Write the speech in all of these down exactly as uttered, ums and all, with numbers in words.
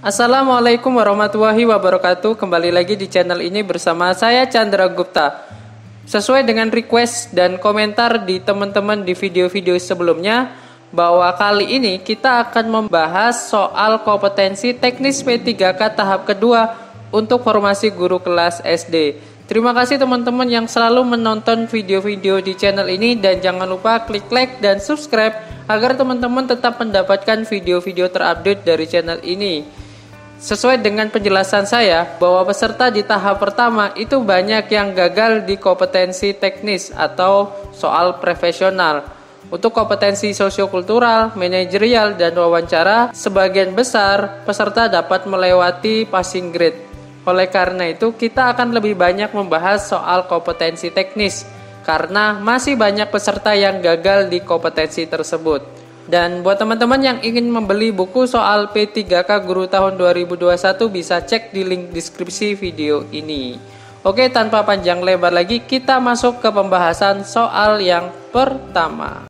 Assalamualaikum warahmatullahi wabarakatuh. Kembali lagi di channel ini bersama saya Chandra Gupta. Sesuai dengan request dan komentar di teman-teman di video-video sebelumnya, bahwa kali ini kita akan membahas soal kompetensi teknis P tiga K tahap kedua untuk formasi guru kelas S D. Terima kasih teman-teman yang selalu menonton video-video di channel ini, dan jangan lupa klik like dan subscribe agar teman-teman tetap mendapatkan video-video terupdate dari channel ini. Sesuai dengan penjelasan saya, bahwa peserta di tahap pertama itu banyak yang gagal di kompetensi teknis atau soal profesional. Untuk kompetensi sosiokultural, manajerial, dan wawancara, sebagian besar peserta dapat melewati passing grade. Oleh karena itu, kita akan lebih banyak membahas soal kompetensi teknis, karena masih banyak peserta yang gagal di kompetensi tersebut. Dan buat teman-teman yang ingin membeli buku soal P tiga K Guru tahun dua ribu dua puluh satu, bisa cek di link deskripsi video ini. Oke, tanpa panjang lebar lagi, kita masuk ke pembahasan soal yang pertama.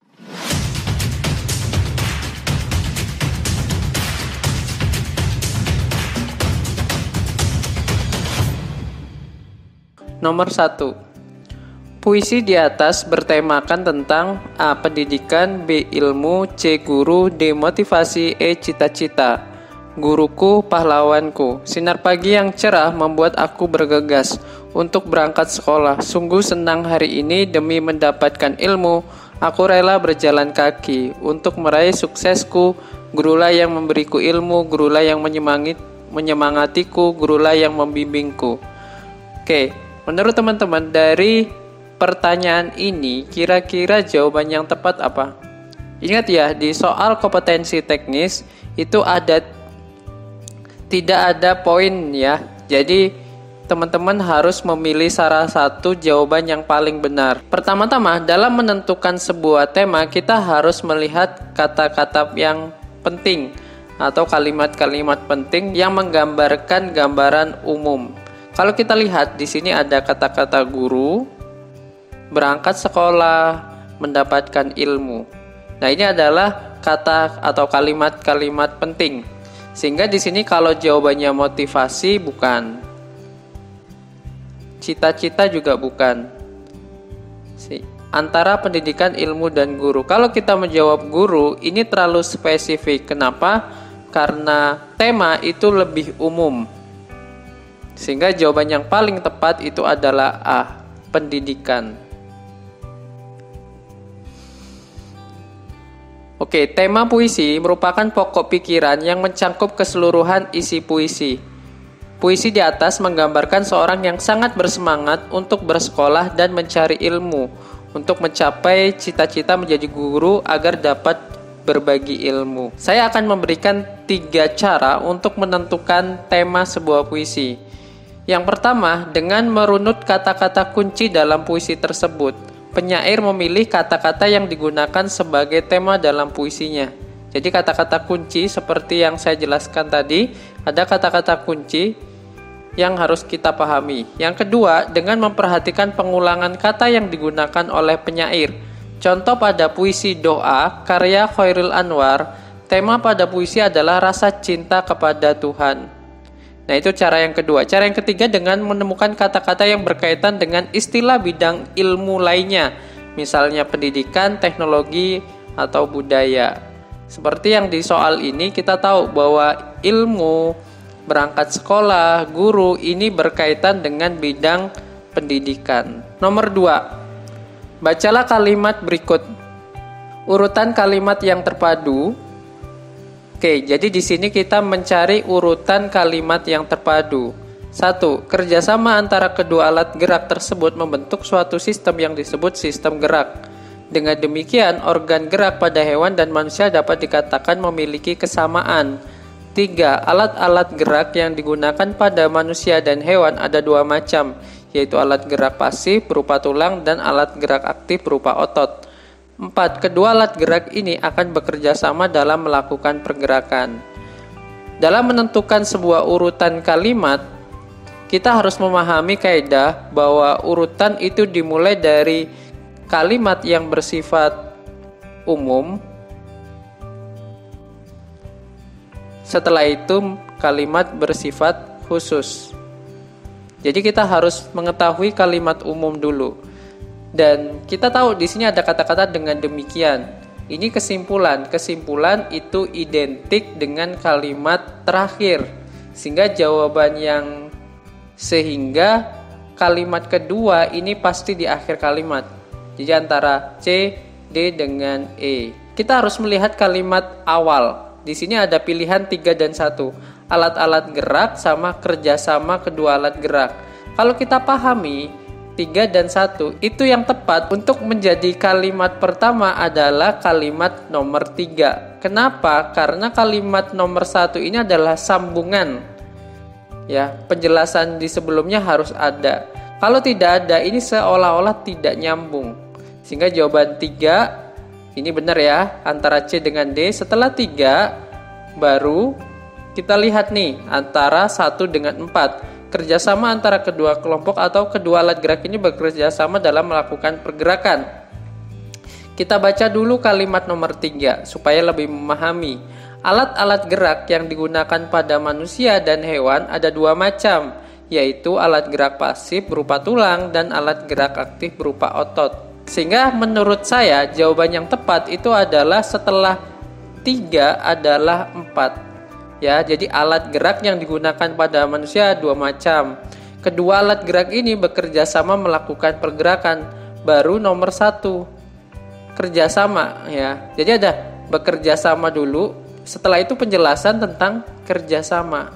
Nomor satu. Puisi di atas bertemakan tentang A. Pendidikan, B. Ilmu, C. Guru, D. Motivasi, E. Cita-cita. Guruku, pahlawanku. Sinar pagi yang cerah membuat aku bergegas untuk berangkat sekolah. Sungguh senang hari ini demi mendapatkan ilmu. Aku rela berjalan kaki untuk meraih suksesku. Gurulah yang memberiku ilmu, gurulah yang menyemangit, menyemangatiku, gurulah yang membimbingku. Oke, menurut teman-teman dari pertanyaan ini, kira-kira jawaban yang tepat apa? Ingat ya, di soal kompetensi teknis itu ada tidak ada poin ya. Jadi teman-teman harus memilih salah satu jawaban yang paling benar. Pertama-tama, dalam menentukan sebuah tema, kita harus melihat kata-kata yang penting atau kalimat-kalimat penting yang menggambarkan gambaran umum. Kalau kita lihat di sini ada kata-kata guru, berangkat sekolah, mendapatkan ilmu. Nah, ini adalah kata atau kalimat-kalimat penting. Sehingga di sini kalau jawabannya motivasi bukan. Cita-cita juga bukan. Antara pendidikan, ilmu, dan guru. Kalau kita menjawab guru, ini terlalu spesifik. Kenapa? Karena tema itu lebih umum. Sehingga jawaban yang paling tepat itu adalah A, pendidikan. Oke, tema puisi merupakan pokok pikiran yang mencangkup keseluruhan isi puisi. Puisi di atas menggambarkan seorang yang sangat bersemangat untuk bersekolah dan mencari ilmu, untuk mencapai cita-cita menjadi guru agar dapat berbagi ilmu. Saya akan memberikan tiga cara untuk menentukan tema sebuah puisi. Yang pertama, dengan merunut kata-kata kunci dalam puisi tersebut. Penyair memilih kata-kata yang digunakan sebagai tema dalam puisinya. Jadi kata-kata kunci seperti yang saya jelaskan tadi, ada kata-kata kunci yang harus kita pahami. Yang kedua, dengan memperhatikan pengulangan kata yang digunakan oleh penyair. Contoh pada puisi Doa, karya Khairil Anwar, tema pada puisi adalah rasa cinta kepada Tuhan. Nah, itu cara yang kedua. Cara yang ketiga, dengan menemukan kata-kata yang berkaitan dengan istilah bidang ilmu lainnya, misalnya pendidikan, teknologi, atau budaya. Seperti yang di soal ini, kita tahu bahwa ilmu, berangkat sekolah, guru, ini berkaitan dengan bidang pendidikan. Nomor dua, bacalah kalimat berikut. Urutan kalimat yang terpadu. Oke, jadi di sini kita mencari urutan kalimat yang terpadu. Satu, kerjasama antara kedua alat gerak tersebut membentuk suatu sistem yang disebut sistem gerak. Dengan demikian, organ gerak pada hewan dan manusia dapat dikatakan memiliki kesamaan. Tiga, alat-alat gerak yang digunakan pada manusia dan hewan ada dua macam, yaitu alat gerak pasif berupa tulang dan alat gerak aktif berupa otot. Empat, kedua alat gerak ini akan bekerja sama dalam melakukan pergerakan. Dalam menentukan sebuah urutan kalimat, kita harus memahami kaidah bahwa urutan itu dimulai dari kalimat yang bersifat umum. Setelah itu kalimat bersifat khusus. Jadi kita harus mengetahui kalimat umum dulu. Dan kita tahu di sini ada kata-kata dengan demikian. Ini kesimpulan. Kesimpulan itu identik dengan kalimat terakhir. Sehingga jawaban yang sehingga kalimat kedua ini pasti di akhir kalimat. Jadi antara C, D dengan E. Kita harus melihat kalimat awal. Di sini ada pilihan tiga dan satu. Alat-alat gerak sama kerjasama kedua alat gerak. Kalau kita pahami tiga dan satu, itu yang tepat untuk menjadi kalimat pertama adalah kalimat nomor tiga. Kenapa? Karena kalimat nomor satu ini adalah sambungan. Ya, penjelasan di sebelumnya harus ada. Kalau tidak ada, ini seolah-olah tidak nyambung. Sehingga jawaban tiga ini benar ya, antara C dengan D. Setelah tiga, baru kita lihat nih antara satu dengan empat. Kerjasama antara kedua kelompok atau kedua alat gerak ini bekerja sama dalam melakukan pergerakan. Kita baca dulu kalimat nomor tiga supaya lebih memahami. Alat-alat gerak yang digunakan pada manusia dan hewan ada dua macam, yaitu alat gerak pasif berupa tulang dan alat gerak aktif berupa otot. Sehingga menurut saya jawaban yang tepat itu adalah setelah tiga adalah empat. Ya, jadi alat gerak yang digunakan pada manusia dua macam. Kedua alat gerak ini bekerja sama melakukan pergerakan. Baru nomor satu, kerjasama ya. Jadi ada bekerja sama dulu. Setelah itu penjelasan tentang kerjasama.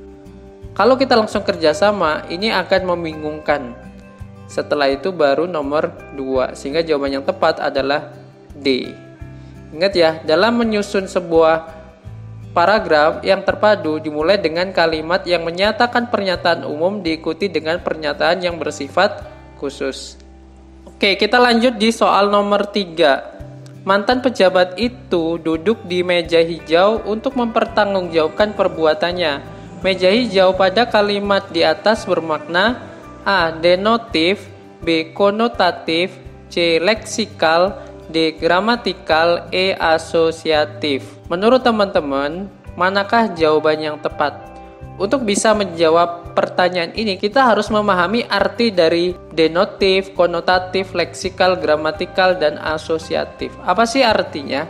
Kalau kita langsung kerjasama, ini akan membingungkan. Setelah itu baru nomor dua. Sehingga jawaban yang tepat adalah D. Ingat ya, dalam menyusun sebuah paragraf yang terpadu dimulai dengan kalimat yang menyatakan pernyataan umum diikuti dengan pernyataan yang bersifat khusus. Oke, kita lanjut di soal nomor tiga. Mantan pejabat itu duduk di meja hijau untuk mempertanggungjawabkan perbuatannya. Meja hijau pada kalimat di atas bermakna A. Denotif, B. Konotatif, C. Leksikal, D. Gramatikal, E. Asosiatif. Menurut teman-teman, manakah jawaban yang tepat? Untuk bisa menjawab pertanyaan ini, kita harus memahami arti dari denotif, konotatif, leksikal, gramatikal, dan asosiatif. Apa sih artinya?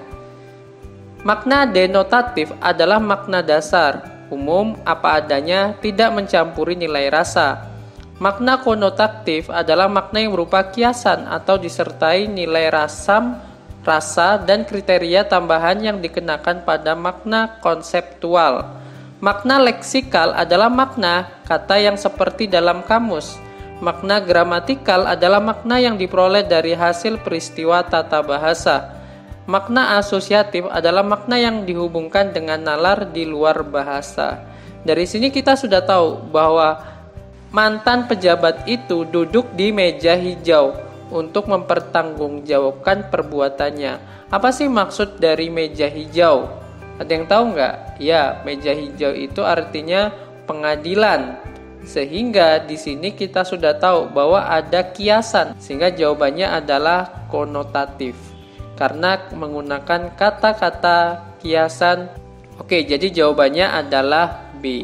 Makna denotatif adalah makna dasar, umum, apa adanya, tidak mencampuri nilai rasa. Makna konotatif adalah makna yang berupa kiasan atau disertai nilai rasam, rasa, dan kriteria tambahan yang dikenakan pada makna konseptual. Makna leksikal adalah makna kata yang seperti dalam kamus. Makna gramatikal adalah makna yang diperoleh dari hasil peristiwa tata bahasa. Makna asosiatif adalah makna yang dihubungkan dengan nalar di luar bahasa. Dari sini kita sudah tahu bahwa mantan pejabat itu duduk di meja hijau untuk mempertanggungjawabkan perbuatannya. Apa sih maksud dari meja hijau? Ada yang tahu nggak? Ya, meja hijau itu artinya pengadilan. Sehingga di sini kita sudah tahu bahwa ada kiasan. Sehingga jawabannya adalah konotatif. Karena menggunakan kata-kata kiasan. Oke, jadi jawabannya adalah B.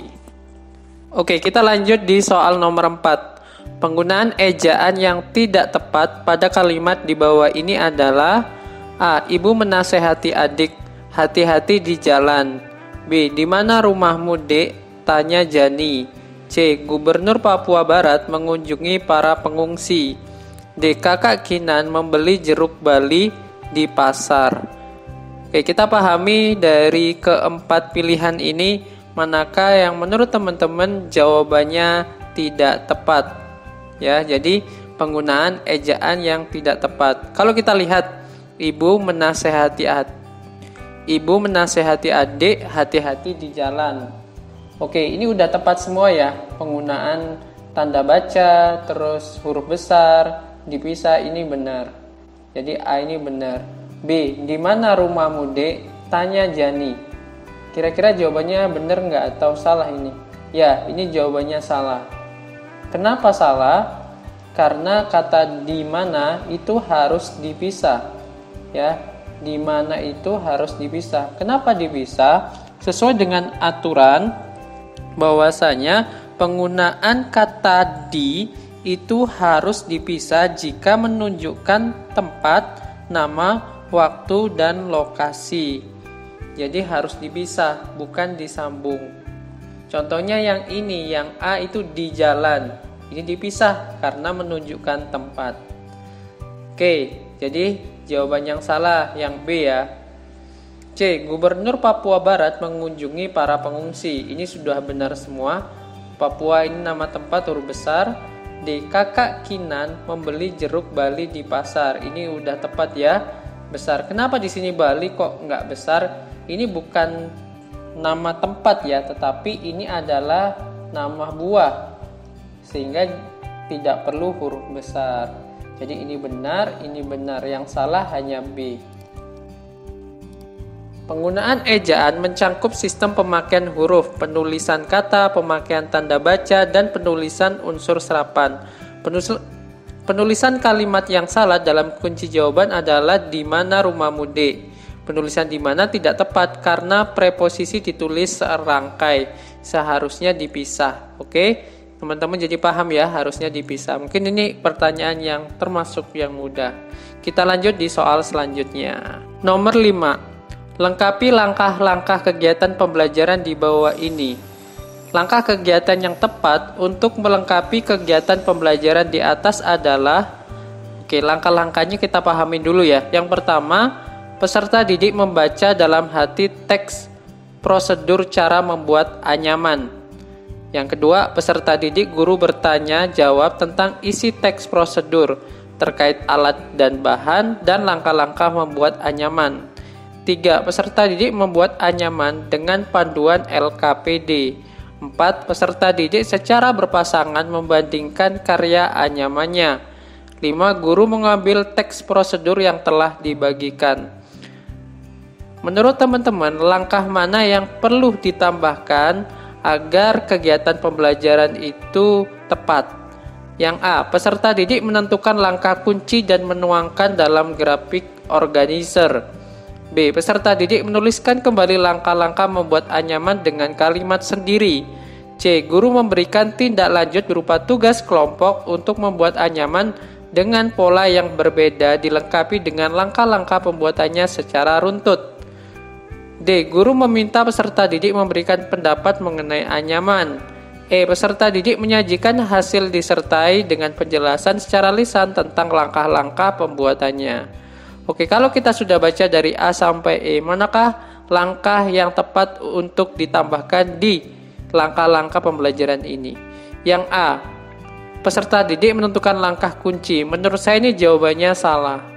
Oke, kita lanjut di soal nomor empat. Penggunaan ejaan yang tidak tepat pada kalimat di bawah ini adalah A. Ibu menasehati adik, hati-hati di jalan. B. Di mana rumahmu, Dek? Tanya Jani. C. Gubernur Papua Barat mengunjungi para pengungsi. D. Kakak Kinan membeli jeruk bali di pasar. Oke, kita pahami dari keempat pilihan ini manakah yang menurut teman-teman jawabannya tidak tepat. Ya, jadi penggunaan ejaan yang tidak tepat. Kalau kita lihat, ibu menasehati ad, ibu menasehati adik, hati-hati di jalan. Oke, ini udah tepat semua ya. Penggunaan tanda baca, terus huruf besar, dipisah, ini benar. Jadi A ini benar. B. Di mana rumahmu, Dek? Tanya Jani. Kira-kira jawabannya benar nggak atau salah ini? Ya, ini jawabannya salah. Kenapa salah? Karena kata di mana itu harus dipisah. Ya, di mana itu harus dipisah. Kenapa dipisah? Sesuai dengan aturan bahwasanya penggunaan kata di itu harus dipisah jika menunjukkan tempat, nama, waktu, dan lokasi. Jadi harus dipisah, bukan disambung. Contohnya yang ini, yang A itu di jalan. Ini dipisah karena menunjukkan tempat. Oke, jadi jawaban yang salah yang B ya. C. Gubernur Papua Barat mengunjungi para pengungsi. Ini sudah benar semua. Papua ini nama tempat huruf besar. D. Kakak Kinan membeli jeruk Bali di pasar. Ini udah tepat ya, besar. Kenapa di sini Bali kok nggak besar? Ini bukan nama tempat ya, tetapi ini adalah nama buah, sehingga tidak perlu huruf besar. Jadi ini benar, ini benar. Yang salah hanya B. Penggunaan ejaan mencangkup sistem pemakaian huruf, penulisan kata, pemakaian tanda baca, dan penulisan unsur serapan. Penulisan kalimat yang salah dalam kunci jawaban adalah di mana rumahmu, D. Penulisan di mana tidak tepat karena preposisi ditulis serangkai, seharusnya dipisah. Oke, teman-teman jadi paham ya, harusnya dipisah. Mungkin ini pertanyaan yang termasuk yang mudah. Kita lanjut di soal selanjutnya. Nomor lima. Lengkapi langkah-langkah kegiatan pembelajaran di bawah ini. Langkah kegiatan yang tepat untuk melengkapi kegiatan pembelajaran di atas adalah, oke, langkah-langkahnya kita pahami dulu ya. Yang pertama, peserta didik membaca dalam hati teks prosedur cara membuat anyaman. Yang kedua, peserta didik guru bertanya jawab tentang isi teks prosedur terkait alat dan bahan dan langkah-langkah membuat anyaman. Tiga. Peserta didik membuat anyaman dengan panduan L K P D. Empat. Peserta didik secara berpasangan membandingkan karya anyamannya. Lima. Guru mengambil teks prosedur yang telah dibagikan. Menurut teman-teman, langkah mana yang perlu ditambahkan agar kegiatan pembelajaran itu tepat? Yang A. Peserta didik menentukan langkah kunci dan menuangkan dalam grafik organizer. B. Peserta didik menuliskan kembali langkah-langkah membuat anyaman dengan kalimat sendiri. C. Guru memberikan tindak lanjut berupa tugas kelompok untuk membuat anyaman dengan pola yang berbeda dilengkapi dengan langkah-langkah pembuatannya secara runtut. D. Guru meminta peserta didik memberikan pendapat mengenai anyaman. E. Peserta didik menyajikan hasil disertai dengan penjelasan secara lisan tentang langkah-langkah pembuatannya. Oke, kalau kita sudah baca dari A sampai E, manakah langkah yang tepat untuk ditambahkan di langkah-langkah pembelajaran ini? Yang A, peserta didik menentukan langkah kunci. Menurut saya ini jawabannya salah.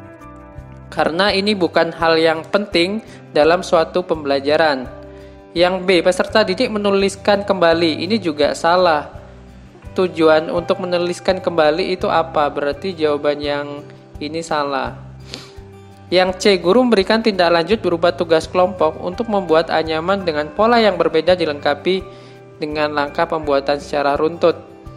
Karena ini bukan hal yang penting dalam suatu pembelajaran. Yang B, peserta didik menuliskan kembali. Ini juga salah. Tujuan untuk menuliskan kembali itu apa? Berarti jawaban yang ini salah. Yang C, guru memberikan tindak lanjut berupa tugas kelompok untuk membuat anyaman dengan pola yang berbeda dilengkapi dengan langkah pembuatan secara runtut.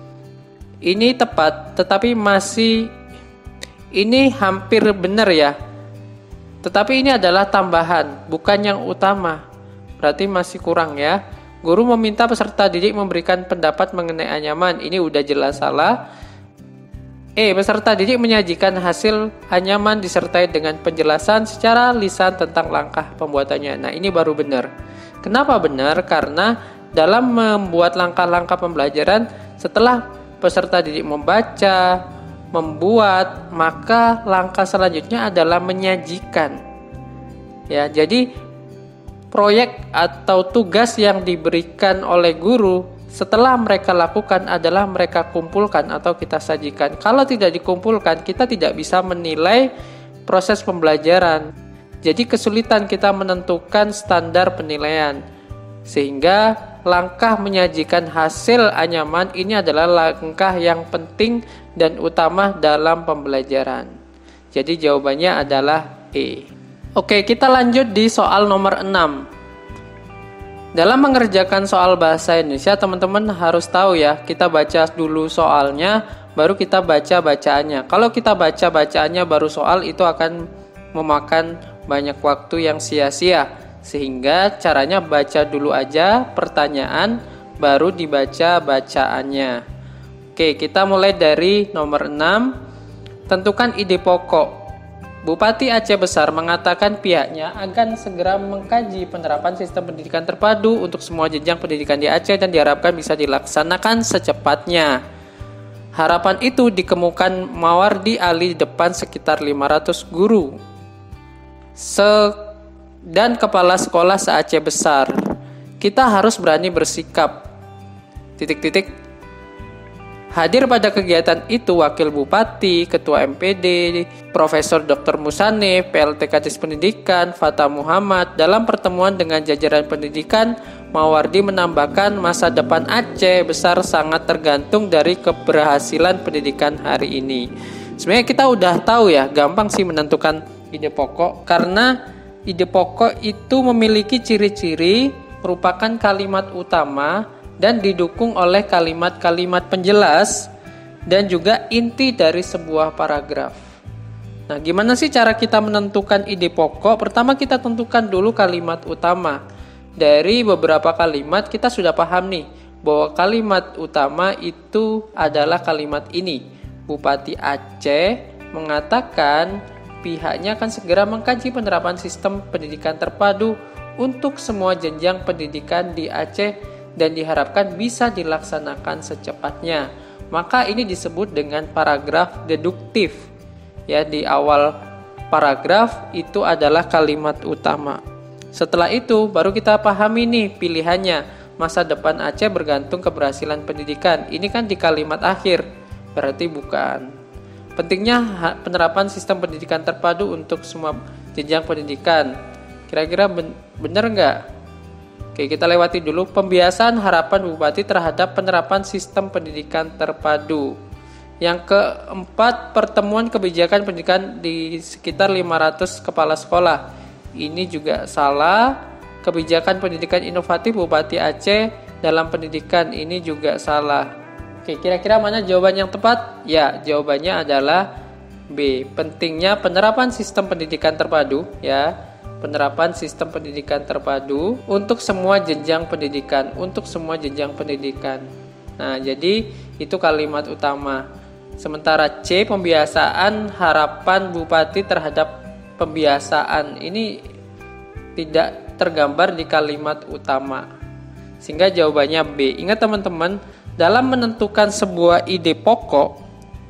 Ini tepat, tetapi masih ini hampir benar ya. Tetapi ini adalah tambahan, bukan yang utama. Berarti masih kurang ya. Guru meminta peserta didik memberikan pendapat mengenai anyaman. Ini udah jelas salah. E. Peserta didik menyajikan hasil anyaman disertai dengan penjelasan secara lisan tentang langkah pembuatannya. Nah, ini baru benar. Kenapa benar? Karena dalam membuat langkah-langkah pembelajaran, setelah peserta didik membaca, membuat, maka langkah selanjutnya adalah menyajikan. Ya, jadi proyek atau tugas yang diberikan oleh guru setelah mereka lakukan adalah mereka kumpulkan atau kita sajikan. Kalau tidak dikumpulkan, kita tidak bisa menilai proses pembelajaran. Jadi kesulitan kita menentukan standar penilaian. Sehingga langkah menyajikan hasil anyaman ini adalah langkah yang penting dan utama dalam pembelajaran. Jadi jawabannya adalah E. Oke, kita lanjut di soal nomor enam. Dalam mengerjakan soal bahasa Indonesia, teman-teman harus tahu ya, kita baca dulu soalnya, baru kita baca bacaannya. Kalau kita baca bacaannya baru soal, itu akan memakan banyak waktu yang sia-sia. Sehingga caranya baca dulu aja pertanyaan, baru dibaca bacaannya. Oke, kita mulai dari nomor enam. Tentukan ide pokok. Bupati Aceh Besar mengatakan pihaknya akan segera mengkaji penerapan sistem pendidikan terpadu untuk semua jenjang pendidikan di Aceh dan diharapkan bisa dilaksanakan secepatnya. Harapan itu dikemukakan Mawardi Ali di depan sekitar lima ratus guru se dan kepala sekolah se-Aceh Besar. Kita harus berani bersikap. Titik-titik. Hadir pada kegiatan itu Wakil Bupati, Ketua M P D, Profesor Doktor Musanif, P L T Kadis Pendidikan, Fatah Muhammad. Dalam pertemuan dengan jajaran pendidikan, Mawardi menambahkan masa depan Aceh Besar sangat tergantung dari keberhasilan pendidikan hari ini. Sebenarnya kita udah tahu ya, gampang sih menentukan ide pokok karena ide pokok itu memiliki ciri-ciri, merupakan kalimat utama dan didukung oleh kalimat-kalimat penjelas dan juga inti dari sebuah paragraf. Nah, gimana sih cara kita menentukan ide pokok? Pertama kita tentukan dulu kalimat utama. Dari beberapa kalimat kita sudah paham nih bahwa kalimat utama itu adalah kalimat ini. Bupati Aceh mengatakan pihaknya akan segera mengkaji penerapan sistem pendidikan terpadu untuk semua jenjang pendidikan di Aceh dan diharapkan bisa dilaksanakan secepatnya. Maka ini disebut dengan paragraf deduktif. Ya, di awal paragraf itu adalah kalimat utama. Setelah itu baru kita pahami nih pilihannya. Masa depan Aceh bergantung keberhasilan pendidikan. Ini kan di kalimat akhir. Berarti bukan. Pentingnya penerapan sistem pendidikan terpadu untuk semua jenjang pendidikan. Kira-kira benar nggak? Oke, kita lewati dulu pembiasaan harapan Bupati terhadap penerapan sistem pendidikan terpadu. Yang keempat, pertemuan kebijakan pendidikan di sekitar lima ratus kepala sekolah. Ini juga salah. Kebijakan pendidikan inovatif Bupati Aceh dalam pendidikan ini juga salah. Oke, kira-kira mana jawaban yang tepat? Ya, jawabannya adalah B. Pentingnya penerapan sistem pendidikan terpadu, ya. Penerapan sistem pendidikan terpadu untuk semua jenjang pendidikan, untuk semua jenjang pendidikan. Nah, jadi itu kalimat utama. Sementara C, pembiasaan harapan Bupati terhadap pembiasaan ini tidak tergambar di kalimat utama. Sehingga jawabannya B. Ingat teman-teman, dalam menentukan sebuah ide pokok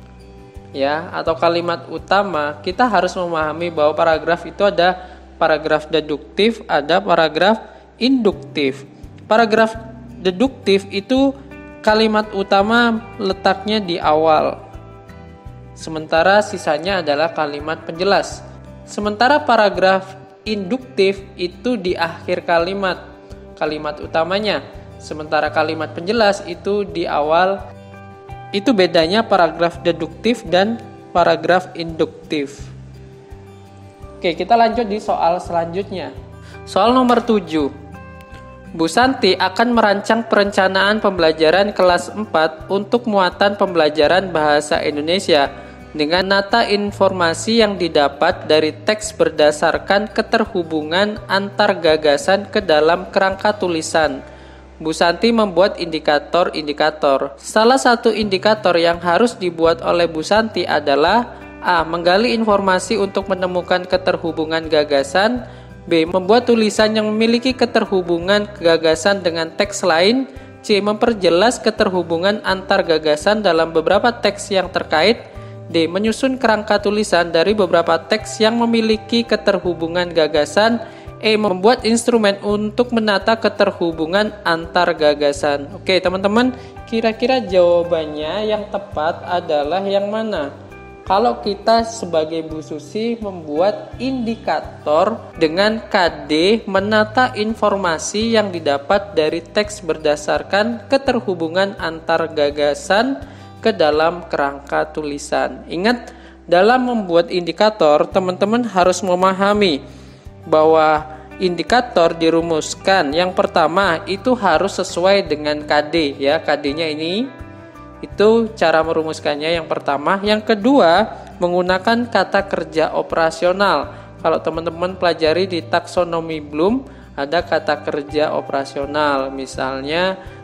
ya atau kalimat utama, kita harus memahami bahwa paragraf itu ada paragraf deduktif, ada paragraf induktif. Paragraf deduktif itu kalimat utama letaknya di awal. Sementara sisanya adalah kalimat penjelas. Sementara paragraf induktif itu di akhir kalimat, kalimat utamanya. Sementara kalimat penjelas itu di awal. Itu bedanya paragraf deduktif dan paragraf induktif. Oke, kita lanjut di soal selanjutnya. Soal nomor tujuh. Bu Santi akan merancang perencanaan pembelajaran kelas empat untuk muatan pembelajaran bahasa Indonesia dengan menata informasi yang didapat dari teks berdasarkan keterhubungan antar gagasan ke dalam kerangka tulisan. Bu Santi membuat indikator-indikator. Salah satu indikator yang harus dibuat oleh Bu Santi adalah A. Menggali informasi untuk menemukan keterhubungan gagasan. B. Membuat tulisan yang memiliki keterhubungan gagasan dengan teks lain. C. Memperjelas keterhubungan antar gagasan dalam beberapa teks yang terkait. D. Menyusun kerangka tulisan dari beberapa teks yang memiliki keterhubungan gagasan. E. Membuat instrumen untuk menata keterhubungan antar gagasan. Oke teman-teman, kira-kira jawabannya yang tepat adalah yang mana? Kalau kita sebagai Bu Susi membuat indikator dengan K D menata informasi yang didapat dari teks berdasarkan keterhubungan antar gagasan ke dalam kerangka tulisan. Ingat, dalam membuat indikator, teman-teman harus memahami bahwa indikator dirumuskan. Yang pertama itu harus sesuai dengan K D ya, K D-nya ini. Itu cara merumuskannya yang pertama. Yang kedua, menggunakan kata kerja operasional. Kalau teman-teman pelajari di taksonomi Bloom, ada kata kerja operasional. Misalnya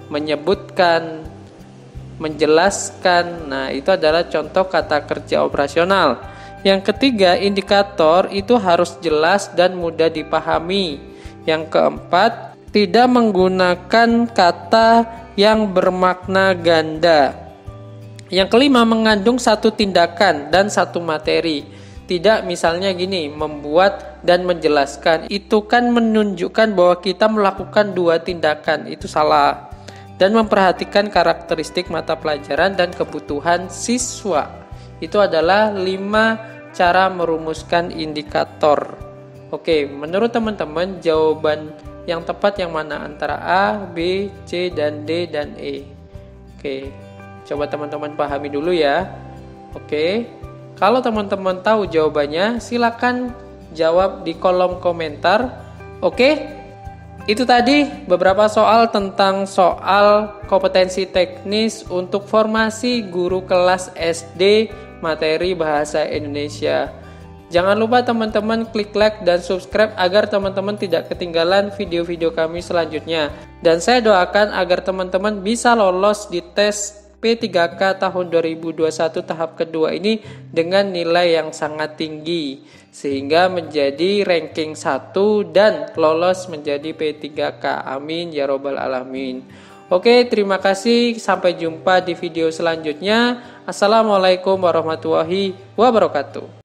menyebutkan, menjelaskan. Nah, itu adalah contoh kata kerja operasional. Yang ketiga, indikator itu harus jelas dan mudah dipahami. Yang keempat, tidak menggunakan kata yang bermakna ganda. Yang kelima, mengandung satu tindakan dan satu materi. Tidak misalnya gini, membuat dan menjelaskan. Itu kan menunjukkan bahwa kita melakukan dua tindakan. Itu salah. Dan memperhatikan karakteristik mata pelajaran dan kebutuhan siswa. Itu adalah lima cara merumuskan indikator. Oke, menurut teman-teman jawaban yang tepat yang mana antara A, B, C, dan D, dan E? Oke. Coba teman-teman pahami dulu ya. Oke. Kalau teman-teman tahu jawabannya, silakan jawab di kolom komentar. Oke. Itu tadi beberapa soal tentang soal kompetensi teknis untuk formasi guru kelas S D materi bahasa Indonesia. Jangan lupa teman-teman klik like dan subscribe agar teman-teman tidak ketinggalan video-video kami selanjutnya. Dan saya doakan agar teman-teman bisa lolos di tes P tiga K tahun dua ribu dua puluh satu tahap kedua ini dengan nilai yang sangat tinggi sehingga menjadi ranking satu dan lolos menjadi P tiga K. Amin ya robbal alamin. Oke, terima kasih. Sampai jumpa di video selanjutnya. Assalamualaikum warahmatullahi wabarakatuh.